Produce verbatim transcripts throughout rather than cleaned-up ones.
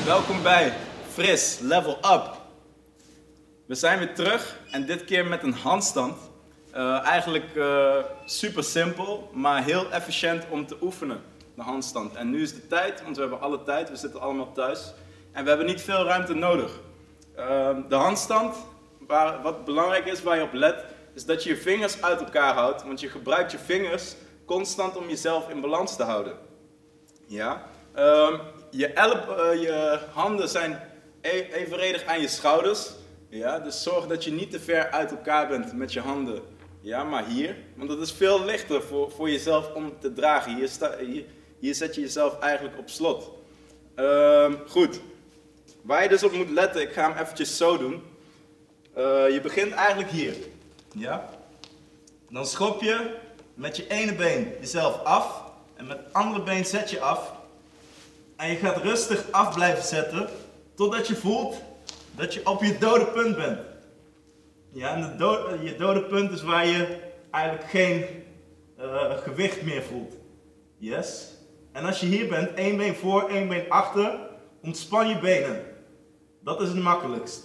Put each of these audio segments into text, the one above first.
Welkom bij Fris Level Up. We zijn weer terug en dit keer met een handstand. Uh, eigenlijk uh, super simpel, maar heel efficiënt om te oefenen, de handstand. En nu is de tijd, want we hebben alle tijd, we zitten allemaal thuis. En we hebben niet veel ruimte nodig. Uh, de handstand, waar, wat belangrijk is, waar je op let, is dat je je vingers uit elkaar houdt. Want je gebruikt je vingers constant om jezelf in balans te houden. Ja? Uh, je, elp, uh, je handen zijn e evenredig aan je schouders. Ja? Dus zorg dat je niet te ver uit elkaar bent met je handen. Ja, maar hier, want dat is veel lichter voor, voor jezelf om te dragen. Hier, sta, hier, hier zet je jezelf eigenlijk op slot. Uh, goed, waar je dus op moet letten, ik ga hem eventjes zo doen. Uh, je begint eigenlijk hier. Ja? Dan schop je met je ene been jezelf af en met het andere been zet je af. En je gaat rustig af blijven zetten totdat je voelt dat je op je dode punt bent. Ja, en de do je dode punt is waar je eigenlijk geen uh, gewicht meer voelt. Yes. En als je hier bent, één been voor, één been achter, ontspan je benen. Dat is het makkelijkst.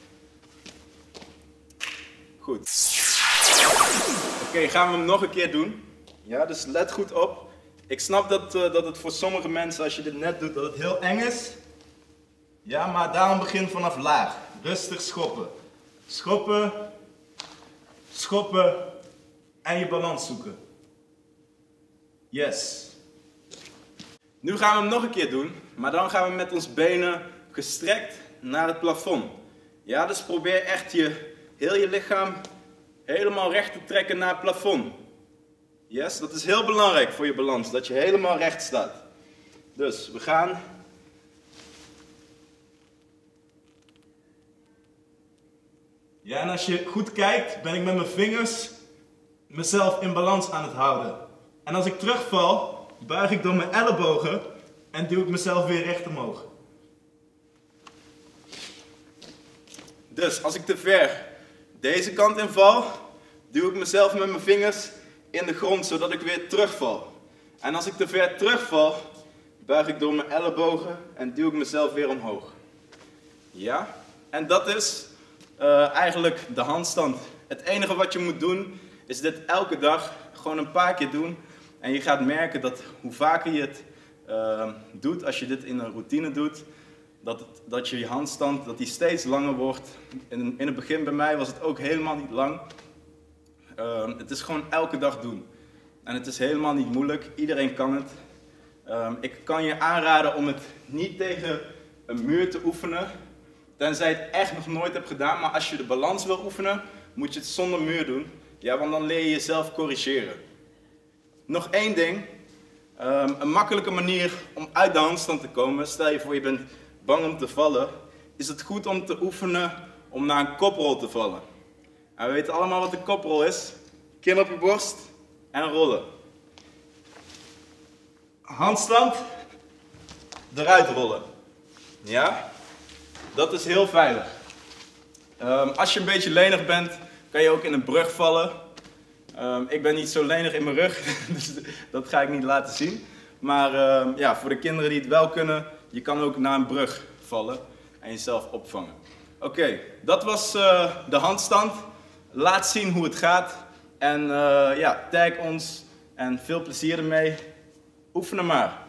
Goed. Oké, okay, gaan we hem nog een keer doen. Ja, dus let goed op. Ik snap dat, uh, dat het voor sommige mensen, als je dit net doet, dat het heel eng is. Ja, maar daarom begin vanaf laag. Rustig schoppen. Schoppen, schoppen en je balans zoeken. Yes. Nu gaan we hem nog een keer doen, maar dan gaan we met ons benen gestrekt naar het plafond. Ja, dus probeer echt je, heel je lichaam helemaal recht te trekken naar het plafond. Yes, dat is heel belangrijk voor je balans, dat je helemaal recht staat. Dus we gaan... Ja, en als je goed kijkt, ben ik met mijn vingers mezelf in balans aan het houden. En als ik terugval, buig ik door mijn ellebogen en duw ik mezelf weer recht omhoog. Dus als ik te ver deze kant in val, duw ik mezelf met mijn vingers in de grond, zodat ik weer terugval. En als ik te ver terugval, buig ik door mijn ellebogen en duw ik mezelf weer omhoog. Ja, en dat is... Uh, eigenlijk de handstand. Het enige wat je moet doen is dit elke dag gewoon een paar keer doen. En je gaat merken dat hoe vaker je het uh, doet, als je dit in een routine doet, dat, het, dat je je handstand dat die steeds langer wordt. In, in het begin bij mij was het ook helemaal niet lang. Uh, het is gewoon elke dag doen. En het is helemaal niet moeilijk. Iedereen kan het. Uh, ik kan je aanraden om het niet tegen een muur te oefenen. Tenzij je het echt nog nooit hebt gedaan, maar als je de balans wil oefenen, moet je het zonder muur doen. Ja, want dan leer je jezelf corrigeren. Nog één ding. Um, een makkelijke manier om uit de handstand te komen, stel je voor je bent bang om te vallen, is het goed om te oefenen om naar een koprol te vallen. En we weten allemaal wat een koprol is. Kin op je borst en rollen. Handstand, eruit rollen. Ja? Dat is heel veilig. Um, als je een beetje lenig bent, kan je ook in een brug vallen. Um, ik ben niet zo lenig in mijn rug, dus dat ga ik niet laten zien. Maar um, ja, voor de kinderen die het wel kunnen, je kan ook naar een brug vallen en jezelf opvangen. Oké, okay, dat was uh, de handstand. Laat zien hoe het gaat. En uh, ja, tag ons en veel plezier ermee. Oefenen maar.